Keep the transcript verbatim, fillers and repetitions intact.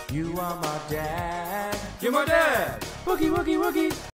You are my dad. You're my dad. Woogie, woogie, woogie.